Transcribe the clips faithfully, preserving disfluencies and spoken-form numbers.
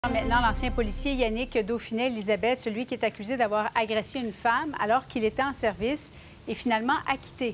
Maintenant, l'ancien policier Yannick Dauphinet-Elisabeth, celui qui est accusé d'avoir agressé une femme alors qu'il était en service, est finalement acquitté.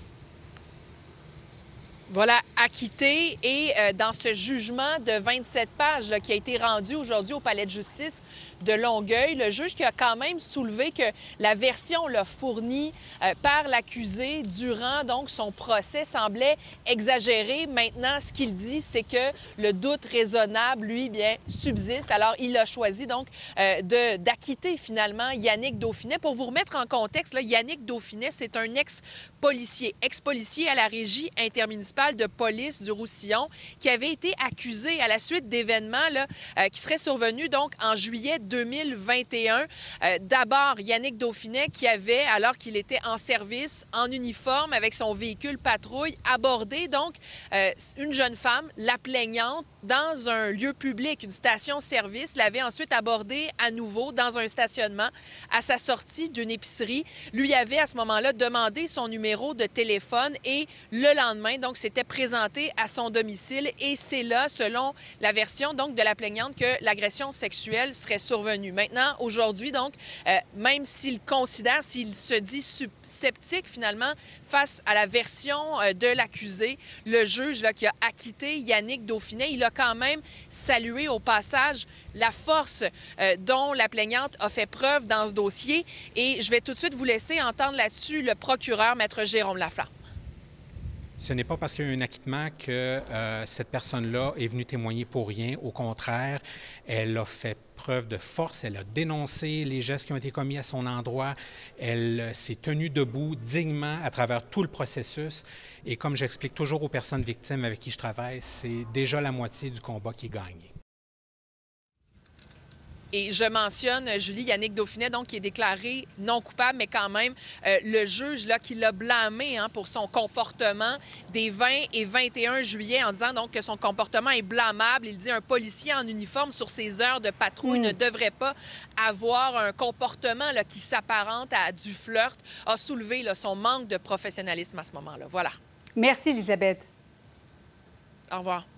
Voilà, acquitté et euh, dans ce jugement de vingt-sept pages là, qui a été rendu aujourd'hui au palais de justice de Longueuil, le juge qui a quand même soulevé que la version là, fournie euh, par l'accusé durant donc son procès semblait exagérée. Maintenant, ce qu'il dit, c'est que le doute raisonnable, lui, bien, subsiste. Alors, il a choisi donc euh, de, d'acquitter finalement Yannick Dauphinet. Pour vous remettre en contexte, là, Yannick Dauphinet, c'est un ex-policier, ex-policier à la régie intermunicipale de police du Roussillon qui avait été accusé à la suite d'événements là, euh, qui seraient survenus donc en juillet deux mille vingt et un. Euh, D'abord, Yannick Dauphinet qui avait, alors qu'il était en service, en uniforme, avec son véhicule patrouille, abordé donc euh, une jeune femme, la plaignante, dans un lieu public, une station-service, l'avait ensuite abordée à nouveau dans un stationnement à sa sortie d'une épicerie. Lui avait à ce moment-là demandé son numéro de téléphone et le lendemain, donc, s'était présenté à son domicile et c'est là, selon la version donc de la plaignante, que l'agression sexuelle serait survenue. Maintenant, aujourd'hui, donc, euh, même s'il considère, s'il se dit sceptique finalement face à la version euh, de l'accusé, le juge là, qui a acquitté Yannick Dauphinet, il a quand même salué au passage la force euh, dont la plaignante a fait preuve dans ce dossier. Et je vais tout de suite vous laisser entendre là-dessus le procureur, Maître Jérôme Laflamme. Ce n'est pas parce qu'il y a eu un acquittement que euh, cette personne-là est venue témoigner pour rien. Au contraire, elle a fait preuve de force, elle a dénoncé les gestes qui ont été commis à son endroit, elle euh, s'est tenue debout dignement à travers tout le processus. Et comme j'explique toujours aux personnes victimes avec qui je travaille, c'est déjà la moitié du combat qui est gagné. Et je mentionne, Julie, Yannick Dauphinet, donc, qui est déclaré non coupable, mais quand même, euh, le juge là, qui l'a blâmé hein, pour son comportement des vingt et vingt et un juillet, en disant donc que son comportement est blâmable. Il dit un policier en uniforme sur ses heures de patrouille mmh. ne devrait pas avoir un comportement là, qui s'apparente à du flirt, a soulevé là, son manque de professionnalisme à ce moment-là. Voilà. Merci, Elisabeth. Au revoir.